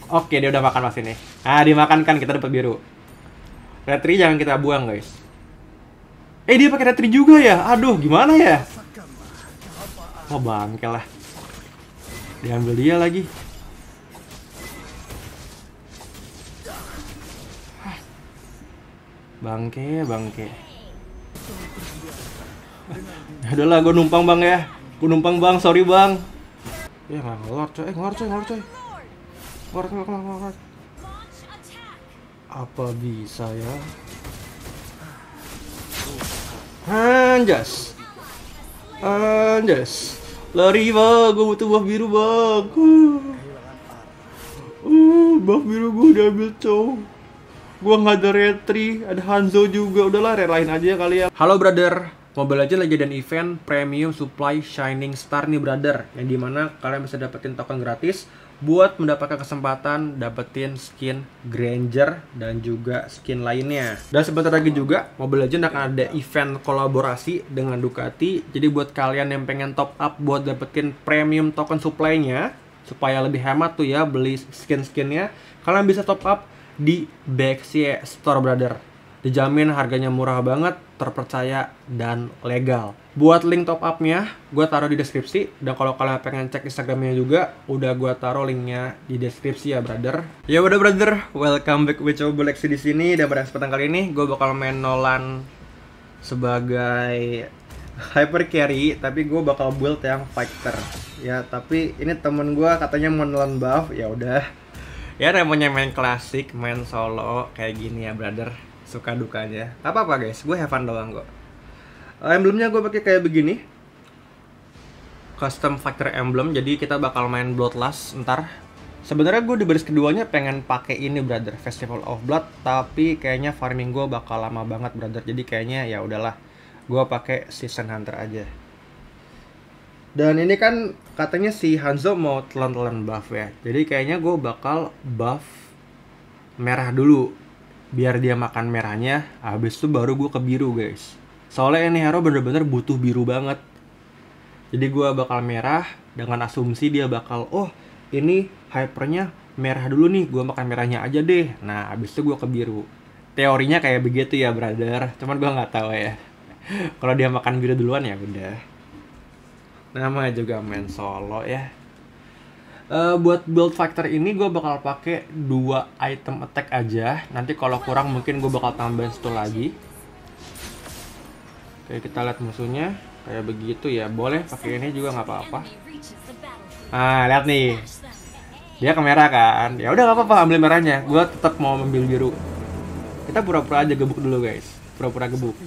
Oke, dia udah makan mas ini. Ah, dimakan kan, kita dapat biru. Retri jangan kita buang, guys. Dia pakai retri juga ya? Aduh, gimana ya? Oh, bangke lah. Diambil dia lagi. Bangke, bangke. Udahlah, gue numpang bang ya. Gue numpang bang, sorry bang. Ya nggak ngelor coy, ngelor coy. Ngelor. Apa bisa ya? Anjas. Lari bang, gue butuh buff biru bang. Buff biru gue udah ambil cow. Gua nggak ada retri, ada Hanzo juga. Udahlah, relain aja kali ya. Halo brother, Mobile Legends lagi ada event Premium Supply Shining Star nih brother, yang dimana kalian bisa dapetin token gratis buat mendapatkan kesempatan dapetin skin Granger dan juga skin lainnya. Dan sebentar lagi juga Mobile Legends akan ada event kolaborasi dengan Ducati. Jadi buat kalian yang pengen top up buat dapetin premium token supply-nya supaya lebih hemat tuh ya beli skin-skinnya, kalian bisa top up di BXC Store brother. Dijamin harganya murah banget, terpercaya, dan legal. Buat link top up-nya, gue taruh di deskripsi. Dan kalau kalian pengen cek Instagramnya juga, udah gue taruh linknya di deskripsi ya brother. Ya udah brother, welcome back with Coba Leksi di sini. Dan pada kesempatan kali ini, gue bakal main Nolan sebagai hyper carry, tapi gue bakal build yang fighter. Ya, tapi ini temen gue katanya mau Nolan buff, ya udah. Ya namanya main klasik, main solo kayak gini ya brother, suka dukanya. Gak apa-apa guys, gue have fun doang kok. Emblemnya gue pakai kayak begini, custom fighter emblem. Jadi kita bakal main Bloodlust ntar. Sebenarnya gue di baris keduanya pengen pakai ini brother, Festival of Blood, tapi kayaknya farming gue bakal lama banget brother. Jadi kayaknya ya udahlah, gue pakai Season Hunter aja. Dan ini kan katanya si Hanzo mau telan-telan buff ya. Jadi kayaknya gue bakal buff merah dulu, biar dia makan merahnya. Habis itu baru gue ke biru guys. Soalnya ini hero bener-bener butuh biru banget. Jadi gue bakal merah dengan asumsi dia bakal, oh ini hypernya merah dulu nih, gue makan merahnya aja deh. Nah habis itu gue ke biru. Teorinya kayak begitu ya brother. Cuman gue nggak tahu ya. Kalau dia makan biru duluan ya udah. Namanya juga main solo ya. Buat build factor ini gue bakal pakai 2 item attack aja. Nanti kalau kurang mungkin gue bakal tambahin 1 lagi. Oke, kita lihat musuhnya kayak begitu ya. Boleh pakai ini juga nggak apa-apa. Ah, lihat nih. Dia ke merah kan. Ya udah nggak apa-apa, ambil merahnya. Gue tetap mau ambil biru. Kita pura-pura aja gebuk dulu guys. Pura-pura gebuk.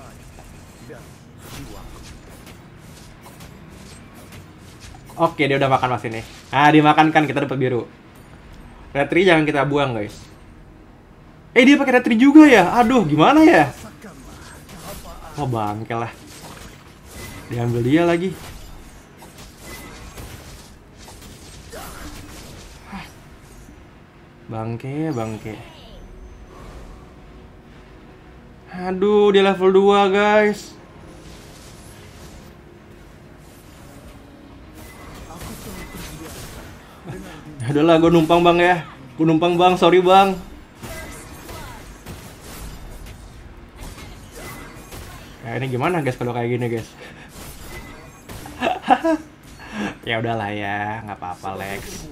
Oke, dia udah makan mas ini. Ah, dimakan kan, kita dapat biru. Retri jangan kita buang guys. Dia pakai retri juga ya? Aduh, gimana ya? Oh, bangke lah. Diambil dia lagi. Bangke. Aduh, dia level 2 guys. Udahlah, gue numpang bang ya. Gue numpang bang, sorry bang. Ya ini gimana guys kalau kayak gini guys? Ya udahlah ya, nggak apa-apa Lex.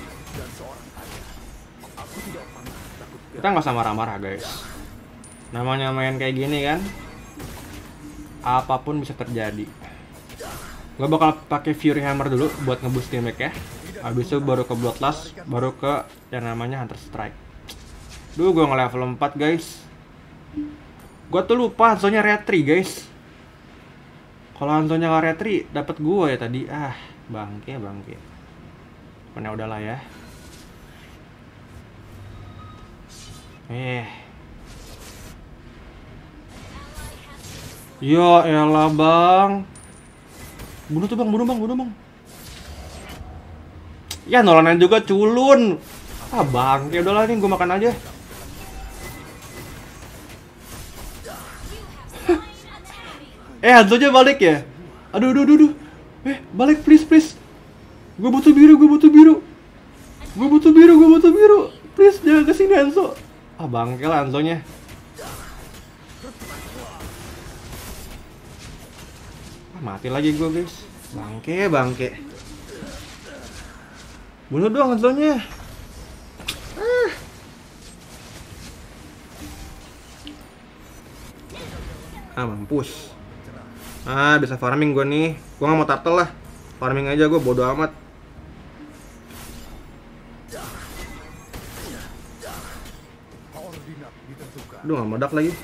Kita nggak usah marah-marah guys. Namanya main kayak gini kan, apapun bisa terjadi. Gue bakal pakai Fury Hammer dulu buat ngeboost damage ya. Habis itu baru ke Bloodlust, baru ke yang namanya Hunter Strike. Duh, gue nge-level 4 guys. Gue tuh lupa Hanzo-nya retri guys. Kalau Hanzo-nya gak retri, dapat gue ya tadi. Ah, bangke. Mana udahlah ya. Ya elah bang. Bunuh tuh bang, bunuh bang. Ya Nolannya juga culun. Ah bang, ya udahlah nih gue makan aja. Hanzonya balik ya. Aduh. Balik please. Gue butuh biru. Gue butuh biru, gue butuh biru. Please jangan kesini Hanzo. Ah bangke lah Hanzonya. Ah, mati lagi gue guys. Bangke, bangke. Bunuh dong Hanzonya. Mampus. Bisa farming gue nih. Gue gak mau turtle lah. Farming aja gue, bodo amat. Aduh gak meledak lagi.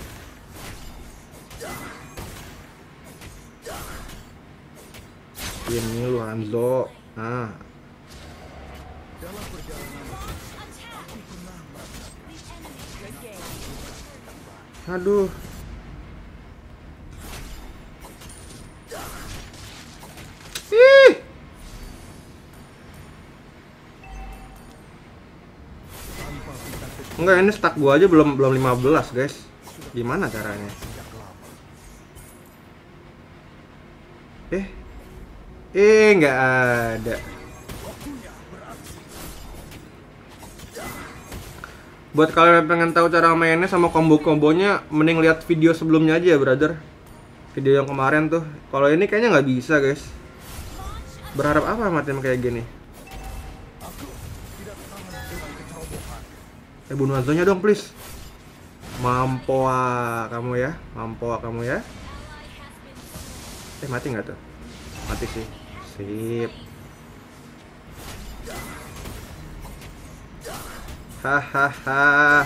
Ini lu Hanzo. Aduh. Enggak, ini stack gua aja belum 15 guys. Gimana caranya? Nggak ada. Buat kalian yang pengen tahu cara mainnya sama combo-kombonya, mending lihat video sebelumnya aja ya brother. Video yang kemarin tuh. Kalau ini kayaknya nggak bisa guys. Berharap apa sama tim kayak gini? Bunuh Hanzonya dong please. Mampoa kamu ya, mampoa kamu ya. Mati nggak tuh? Mati sih. Sip. Hahaha.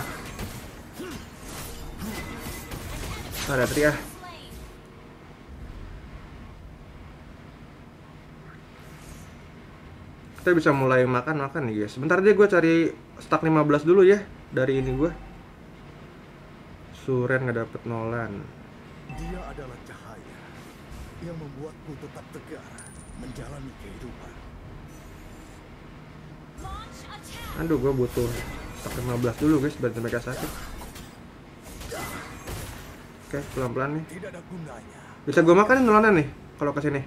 Ada trik ya. Kita bisa mulai makan-makan nih guys. Sebentar deh gue cari stack 15 dulu ya. Dari ini gue Suren nggak dapet Nolan. Dia adalah cahaya yang membuatku tetap tegar menjalani kehidupan. Aduh gue butuh stack 15 dulu guys biar mereka sakit. Oke pelan-pelan nih. Tidak ada gunanya. Bisa gue makan Nolanan nih kalau kesini.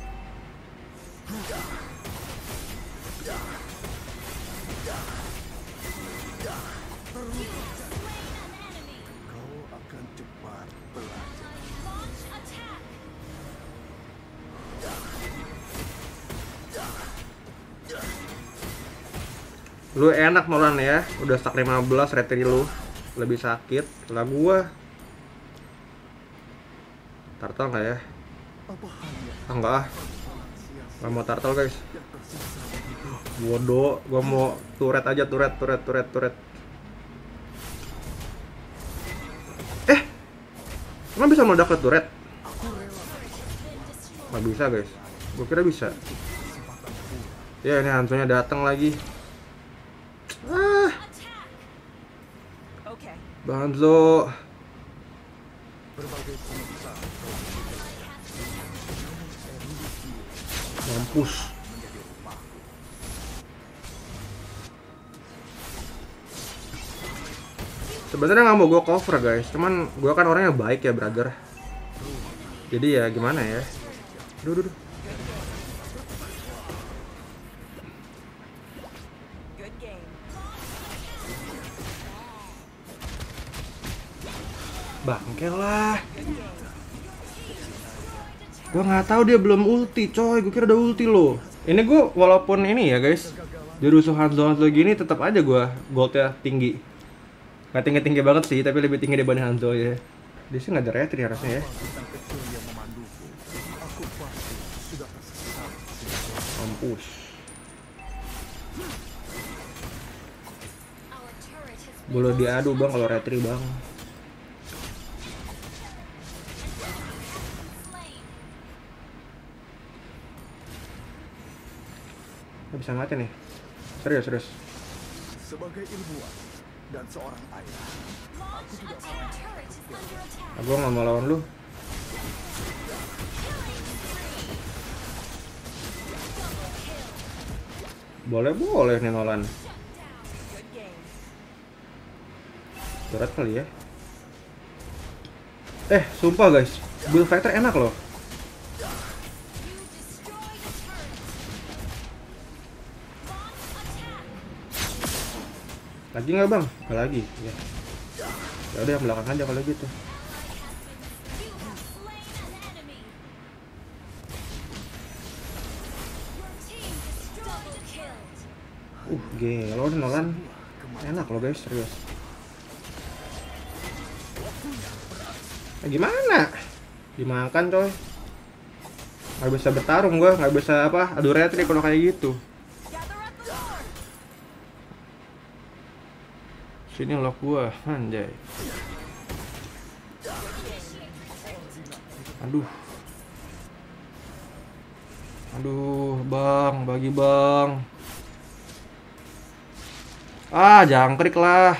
Lu enak Nolan ya, udah stack 15 retri lu. Lebih sakit lah gua. Turtle nggak ya? Enggak ah. Gak mau turtle guys. Bodoh, gua mau turret aja, turret. Emang bisa meledak ke turret? Nggak bisa guys. Gua kira bisa. Ya ini Hanzonya datang lagi. Bang Hanzo. Mampus. Sebenarnya nggak mau gue cover guys, cuman gue kan orangnya baik ya brother. Jadi ya gimana ya. Duh. Bangke lah. Gue nggak tahu dia belum ulti coy, gue kira udah ulti loh. Ini gue walaupun ini ya guys, di rusuh Hanzo gini tetap aja gue goldnya tinggi. Nggak tinggi banget sih, tapi lebih tinggi dibanding Hanzo ya. Dia sih nggak ada retri harusnya ya. Mampus. Boleh diadu bang kalau retri bang. Bisa mati nih. Serius. Sebagai ilmuwan dan seorang ayah, aku tidak Aku nggak mau lawan lu. Boleh nih Nolan. Turret kali ya. Sumpah guys, build fighter enak loh. Lagi nggak bang? Nggak lagi. Ya. Ya udah yang belakang aja kalau gitu. Gelo Nolan. Enak loh guys, serius. Gimana? Dimakan coy. Nggak bisa bertarung gua, nggak bisa apa, adu retri kalau kayak gitu. Sini lock gua, anjay. Aduh. Aduh, bang, bagi bang. Ah, jangkrik lah.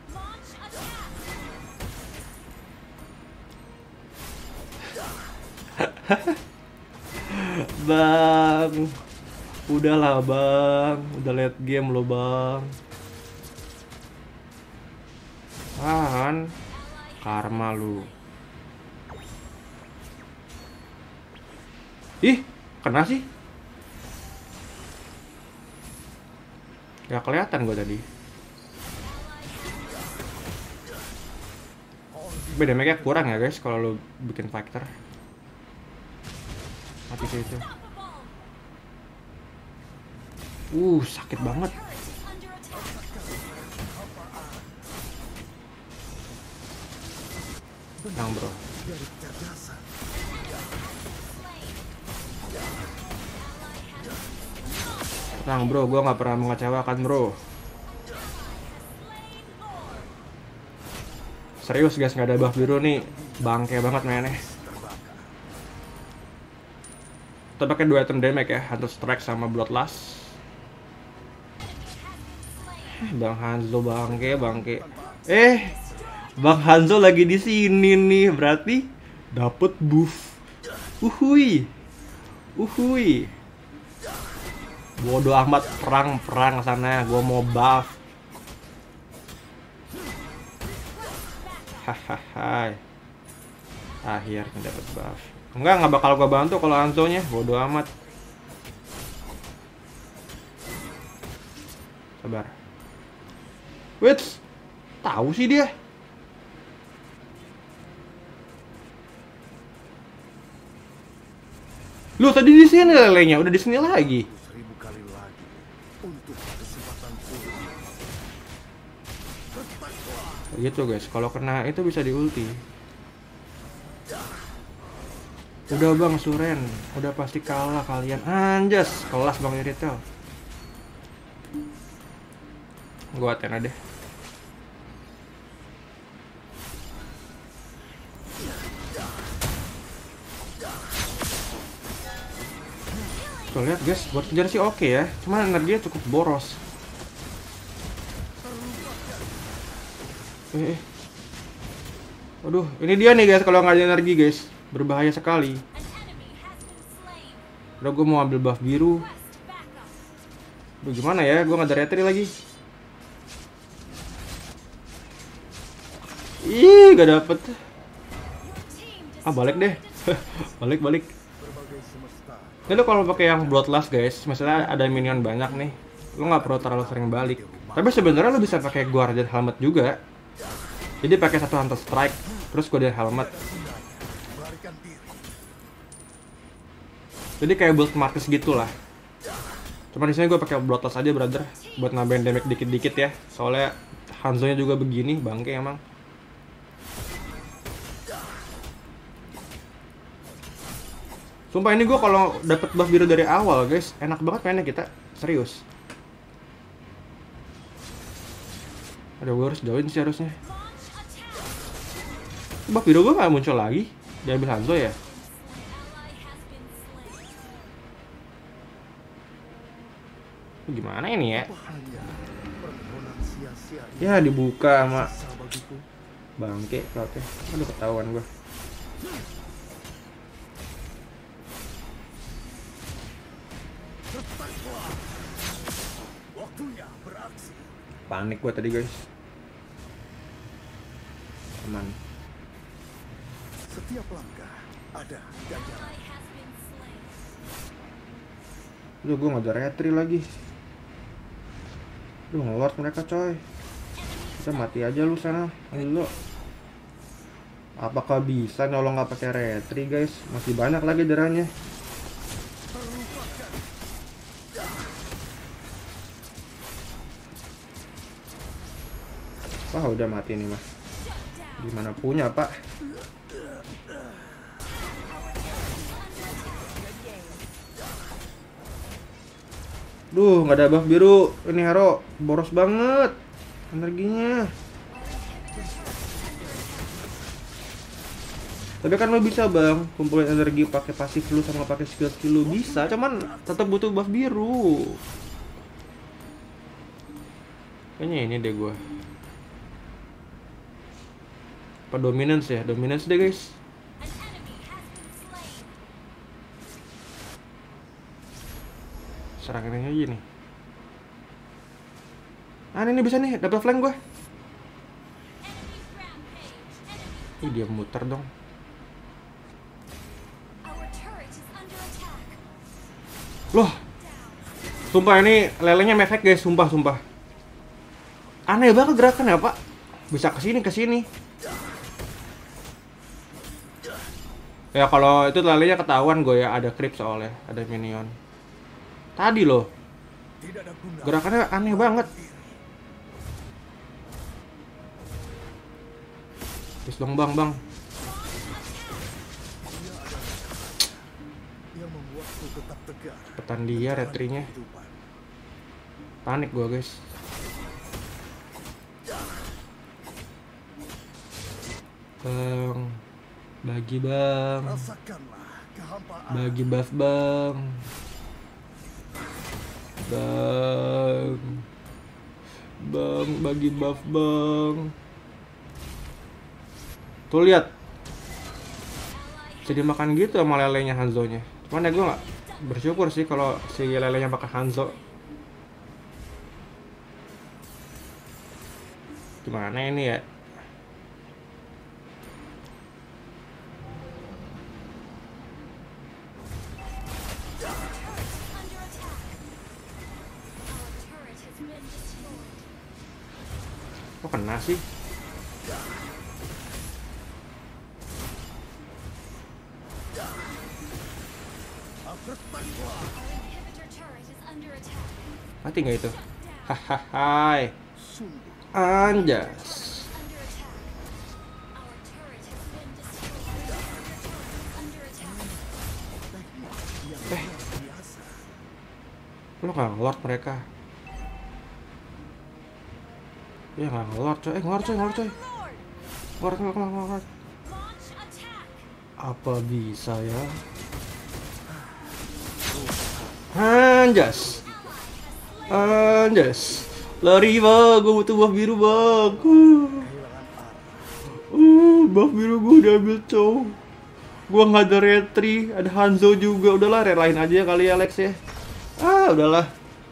Bang, udahlah bang, udah late game lo bang. Kan, karma lu. Ih, kena sih? Gak kelihatan gue tadi. Beda damage-nya kurang ya guys kalau lu bikin fighter. Mati kayak itu. Sakit banget. Tenang bro. Tenang bro, gue nggak pernah mengecewakan bro. Serius guys, nggak ada buff biru nih, bangke banget mainnya. Kita pakai 2 item damage ya, Hunter Strike sama Bloodlust. Bang Hanzo bangke. Bang Hanzo lagi di sini nih, berarti dapet buff. Uhui. Bodoh amat, perang sana, gua mau buff. Hahaha. Akhirnya dapat buff. Enggak bakal gua bantu kalau Hanzo-nya, bodoh amat. Sabar. Wait, tahu sih dia. Lu tadi di sini lelenya, udah di sini lagi. 1000 kali lagi untuk kesempatan Gitu guys, kalau kena itu bisa diulti. Udah bang Suren, udah pasti kalah kalian. Anjas, kelas bang Iritel. Gua Athena deh. Tuh lihat guys, buat kejar sih oke ya, cuma energinya cukup boros. Aduh, ini dia nih guys, kalau nggak ada energi guys, berbahaya sekali. Udah gue mau ambil buff biru. Aduh gimana ya, gue nggak ada retri lagi. Ih, gak dapet. Balik deh. balik. Ini lo kalau pakai yang Bloodlust guys, misalnya ada minion banyak nih, lo nggak perlu terlalu sering balik. Tapi sebenarnya lo bisa pakai Guardian Helmet juga. Jadi pakai 1 Hunter Strike, terus Guardian Helmet. Jadi kayak build Marcus gitulah. Cuma di sini gue pakai Bloodlust aja brother, buat nambahin damage dikit-dikit ya. Soalnya Hanzo-nya juga begini, bangke emang. Sumpah ini gue kalau dapet buff biru dari awal guys, enak banget mainnya kita, serius. Aduh, gue harus join sih harusnya. Buff biru gue gak muncul lagi, diambil Hanzo ya. Gimana ini ya? Ya dibuka sama bangke cloudnya. Aduh ketahuan gue. Panik gue tadi guys. Aman. Setiap langkah ada ganjaran. Gue gak ada retri lagi. Ngelord mereka coy. Udah mati aja lu sana. Lu. Apakah bisa nolong nggak pakai retri guys? Masih banyak lagi darahnya. Wah udah mati nih mas. Gimana punya pak? Duh nggak ada buff biru. Ini hero boros banget energinya. Tapi kan lo bisa bang kumpulin energi pakai pasif lu sama pakai skill lu bisa, cuman tetap butuh buff biru. Kayaknya ini deh gua. Apa dominance ya? Dominance deh guys. Serangin aja nih. Ah ini bisa nih, dapat flank gua. Ih dia muter dong. Loh, sumpah ini lelenya mefek guys, sumpah. Aneh banget gerakan ya pak. Bisa ke sini. Ya kalau itu lelenya ketahuan gue ya, ada creep soalnya, ada minion. Tadi loh, gerakannya aneh banget. Terus dong bang. Cepetan dia retrinya. Panik gua guys. Bang, bagi bang. Bagi buff bang. Bang, bagi buff bang. Tuh lihat. Jadi makan gitu sama lelenya Hanzo-nya. Cuman ya gue nggak bersyukur sih kalau si lelenya pakai Hanzo. Gimana ini ya? Kok kena sih? Mati nggak itu? Hahaha. Anjas. Lu nggak ngelord mereka? Ya nggak ngelord coy. Ngelord coy. Ngelord. Apa bisa ya? Anjas. Lari bang, gue butuh buff biru bang. Buff biru gue udah ambil cow. Gue nggak ada retri, ada Hanzo juga. Udahlah, relain aja kali ya Alex ya. Udahlah.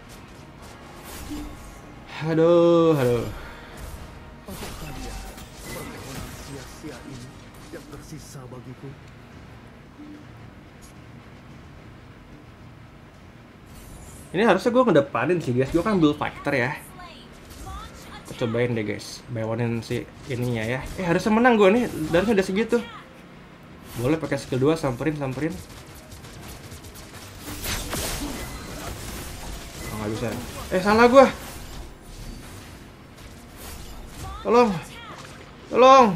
Aduh. yang tersisa bagiku. Ini harusnya gue ngedepanin sih guys, gue kan build fighter ya. Kita cobain deh guys, bawanin si ininya ya. Harusnya menang gue nih, darahnya udah segitu. Boleh pakai skill 2, samperin. Oh nggak bisa. Salah gue. Tolong.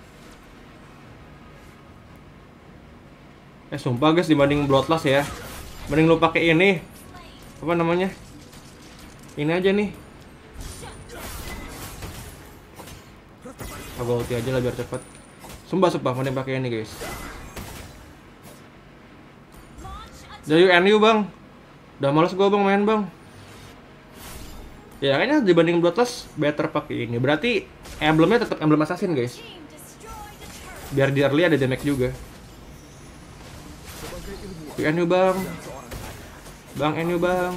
Sumpah guys, dibanding Bloodlust ya, mending lu pakai ini. Apa namanya? Ini aja nih. Aku ulti aja lah biar cepet. Sumpah mending pakai ini guys. Dari NU bang. Udah males gua bang main bang. Ya kayaknya dibanding Bloodlust better pakai ini. Berarti emblemnya tetap emblem assassin guys. Biar di early ada damage juga. NU bang. NU bang.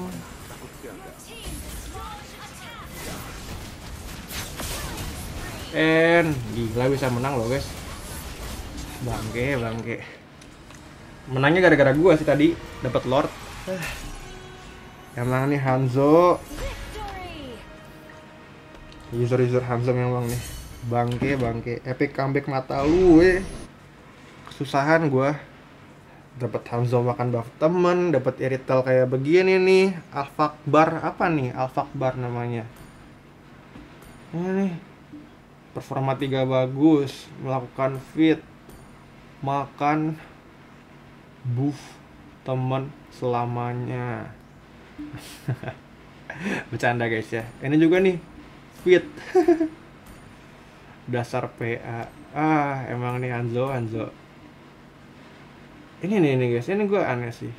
Gila bisa menang loh guys. Bangke. Menangnya gara-gara gua sih tadi dapat Lord. Yang menang nih Hanzo. User Hanzo memang nih. Bangke. Epic comeback mata lu kesusahan gua. Dapat Hanzo makan buff temen, dapat Irital kayak begini nih. Alfakbar apa nih? Alfakbar namanya. Ini nih. Performa 3 bagus, melakukan fit, makan buff temen selamanya. Bercanda guys ya. Ini juga nih fit. Dasar PA. Emang nih Hanzo. Ini nih guys, ini gue aneh sih.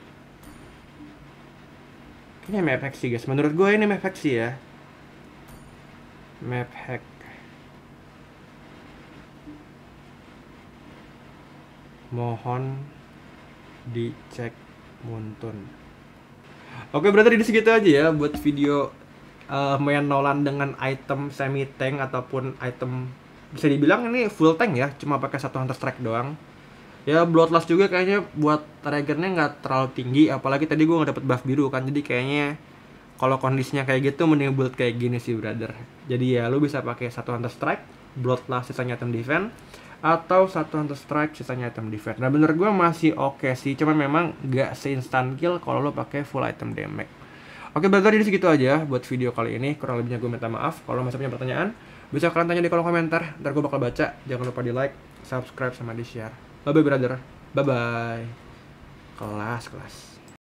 Kayaknya map hack sih guys. Menurut gue ini map hack sih ya. Map hack. Mohon dicek Muntun. Oke, berarti di segitu aja ya buat video main Nolan dengan item semi tank ataupun item bisa dibilang ini full tank ya, cuma pakai satu Hunter Strike doang. Ya Bloodlust juga kayaknya buat triggernya nggak terlalu tinggi, apalagi tadi gue nggak dapet buff biru kan, jadi kayaknya kalau kondisinya kayak gitu mending build kayak gini sih brother. Jadi ya lu bisa pakai satu Hunter Strike, Bloodlust sisanya item defense, atau satu Hunter Strike sisanya item defense. Nah bener gue masih oke sih, cuman memang nggak se-instant kill kalau lo pakai full item damage. Oke brother, jadi segitu aja buat video kali ini. Kurang lebihnya gue minta maaf. Kalau masih punya pertanyaan, bisa kalian tanya di kolom komentar, ntar gue bakal baca. Jangan lupa di like, subscribe, sama di share. Bye bye brother, bye bye. Kelas.